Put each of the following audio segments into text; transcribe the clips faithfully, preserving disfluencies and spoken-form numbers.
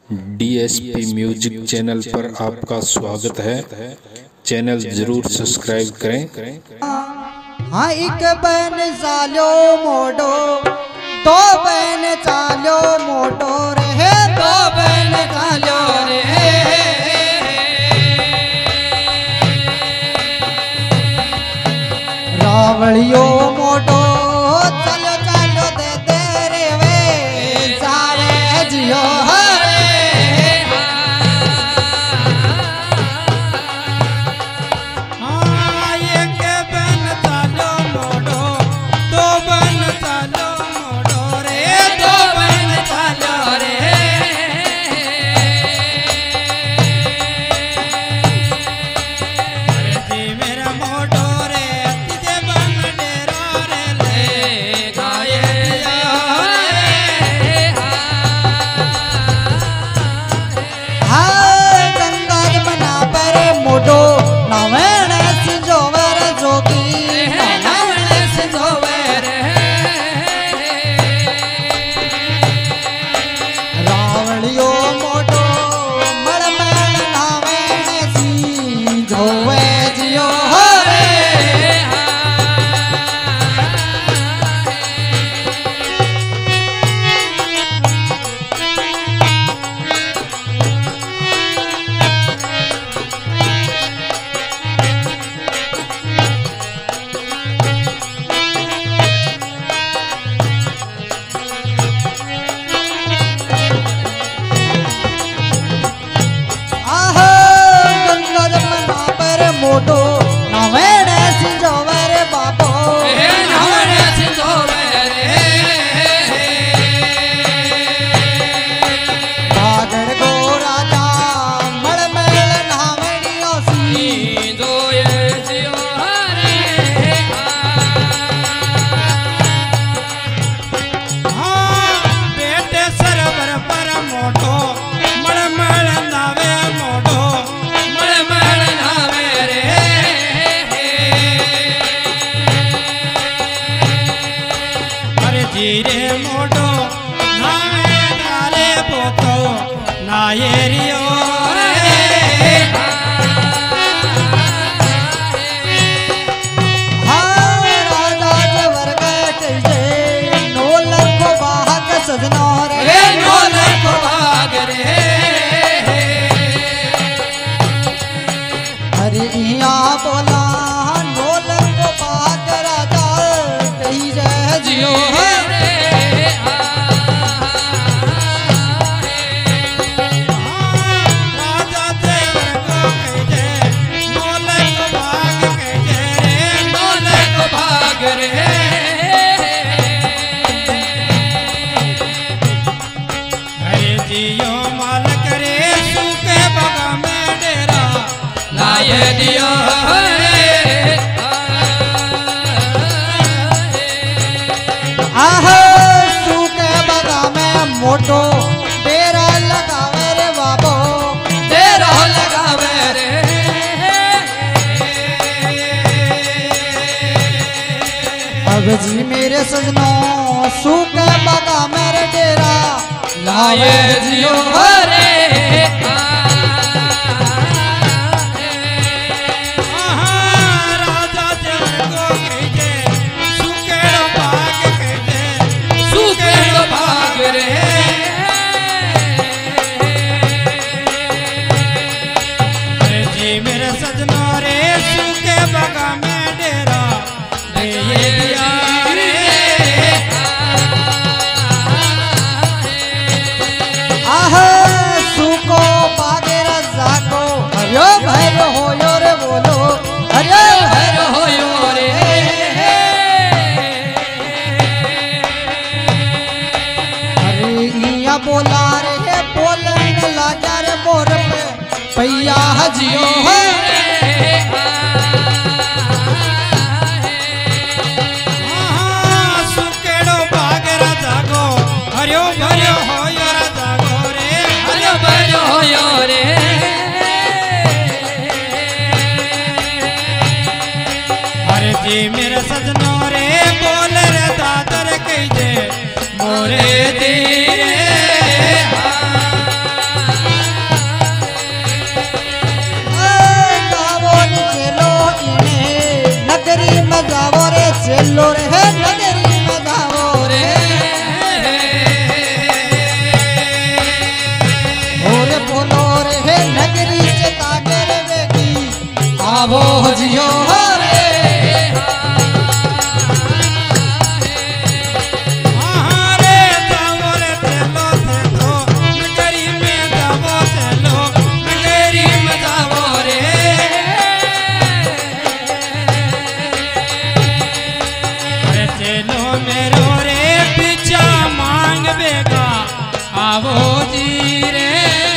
DSP music channel पर आपका स्वागत है। चैनल जरूर सब्सक्राइब करें। हाँ एक बहन चालो मोटो, दो बहन चालो मोटो रे, दो बहन चालो रे। रावड़ियो मोटो चलो चलो दे दे रे वे सारे जियो रे मोटो नावे डाले पोतो नायरियो रे। हाँ राजा जवर कैसे नोलक को बाहक सजना रे, नोलक को भाग रे। अरे यहाँ बोला नोलक को बाहक राजा कही जय जियो दियो रे। आह सूखे बगा में मोटो डेरा लगावे रे बाबो, डेरा लगावे रे। अब जी मेरे सजनो सूखे बगा मेरे डेरा लाए जियो रे। मेरे सजनो रे सूखे बगा में डेरा ले दिया रे। आह सूको बागेरा जाको हरियो भैरो होयो रे बोलो, हरियो भैरो होयो रे। अरे इया बोला रे बोलन लागा रे मोर पे भैया हजियो रे। सुकेड़ो बागेरा जागो हरियो भरियो होयो रा जागो रे, हरियो भरियो होयो रे। अरे जी मेरे सजनो रे बोल रे दादर कही दे मोरे दी रे। आवो जी रे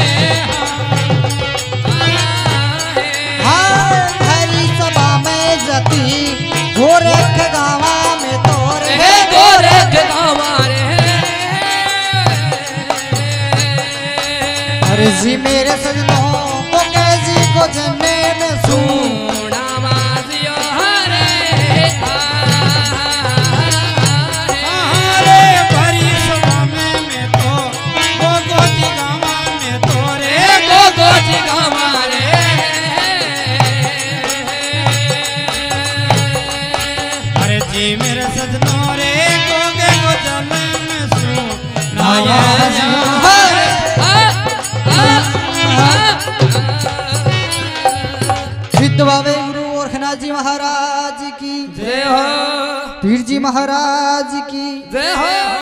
हाँ हरी सभा में जती गोरख गावा में तोरे हे गोरख गावा रे अरे जी मेरे सजनों मुके जी को जन्ने में सुना बाजियो हरे हरे भरी सभा में मैं तो गो गोजी गावा में तो रे गो गोजी गावा रे अरे जी मेरे सजनों रे गोगे गो जन्ने में सुना बाबे गुरु गोरखनाथ जी महाराज की जय हो पीर जी महाराज की जय हो।